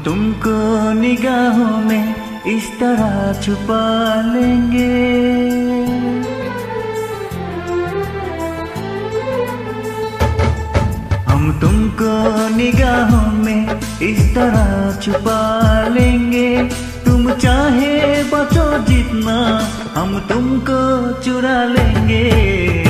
तुमको निगाहों में इस तरह छुपा लेंगे। हम तुमको निगाहों में इस तरह छुपा लेंगे। तुम चाहे बचो जितना हम तुमको चुरा लेंगे।